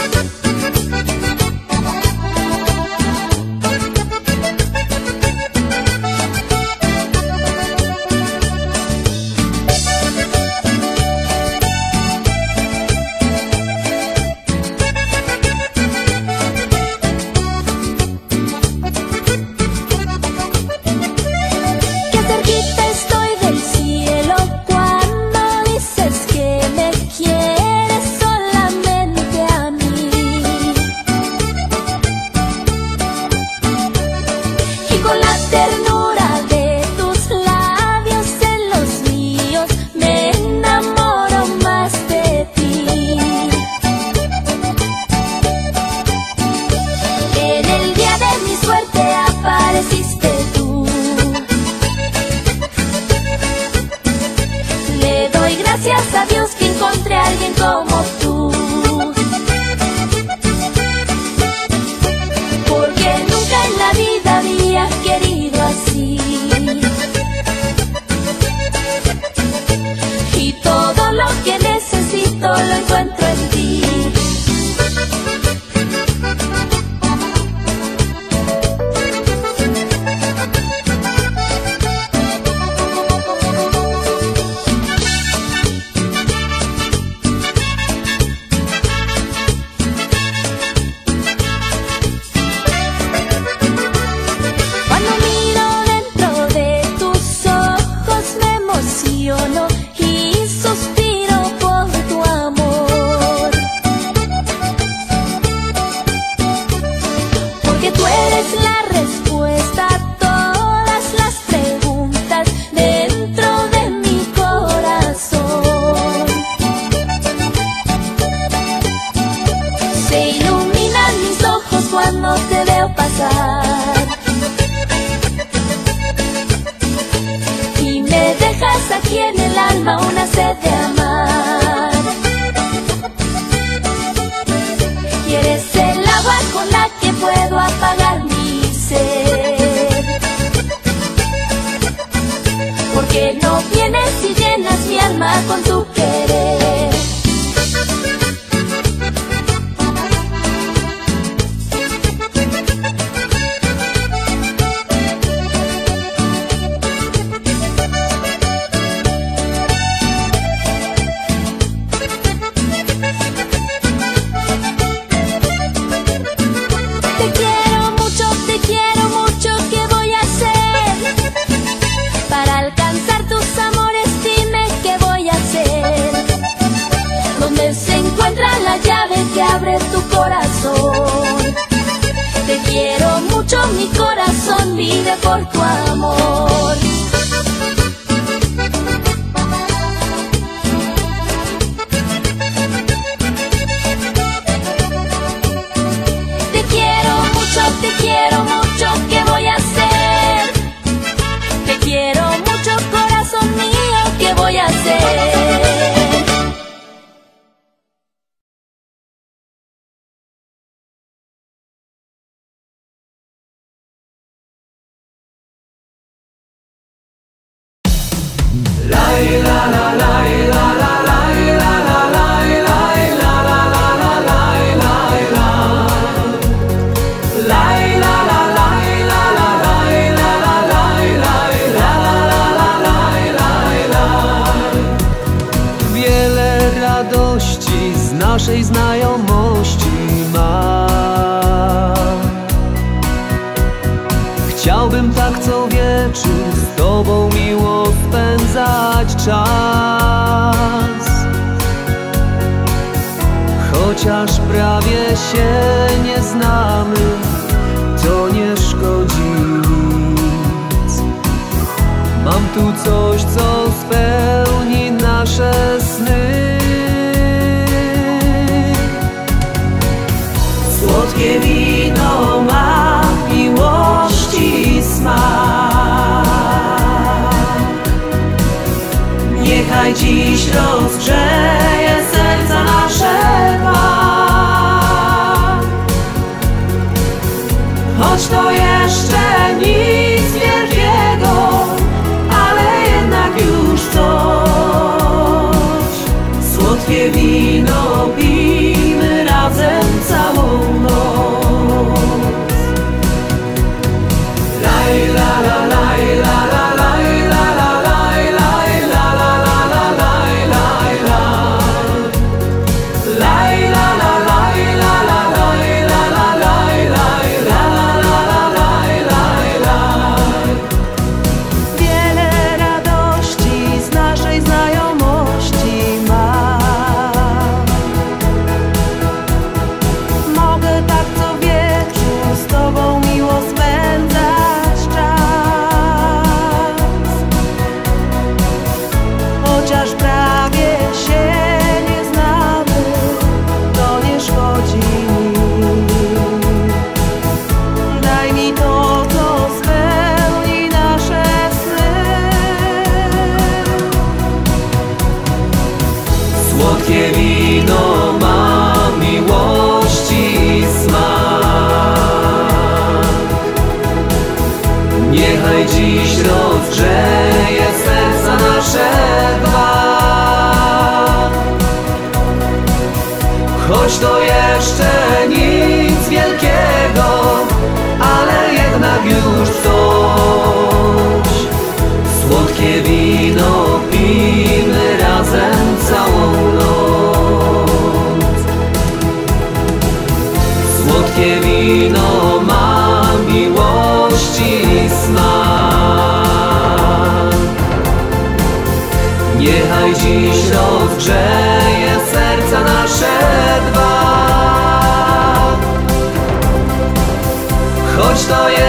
Gracias a Dios que encontré a alguien como tú, porque nunca en la vida había querido así. Y todo lo que necesito lo encuentro en ti. Y suspiro por tu amor, porque tú eres la respuesta a todas las preguntas dentro de mi corazón. Se iluminan mis ojos cuando te veo pasar, y me dejas aquí en el alma una sed de amar. Y eres el agua con la que puedo apagar mi sed, porque no vienes y llenas mi alma con tu querer. Te quiero mucho, ¿qué voy a hacer? Para alcanzar tus amores, dime qué voy a hacer. ¿Dónde se encuentra la llave que abre tu corazón? Te quiero mucho, mi corazón vive por tu amor. Te quiero mucho, ¿qué voy a hacer? Te quiero mucho, corazón mío, ¿qué voy a hacer? Naszej znajomości ma. Chciałbym tak co wieczór z tobą miło spędzać czas, chociaż prawie się nie znamy, to nie szkodzi nic. Mam tu coś, co spełni nasze sny. Słodkie wino ma miłości smak, niechaj dziś rozgrzeje serca nasze Pan. Choć to jeszcze nic wielkiego, ale jednak już coś. Słodkie Choć to jeszcze nic wielkiego, ale jednak już coś. Słodkie wino pijmy razem całą noc. Słodkie wino ma miłości smak. Niechaj dziś rozgrzeje serca nasze dwa. Choć to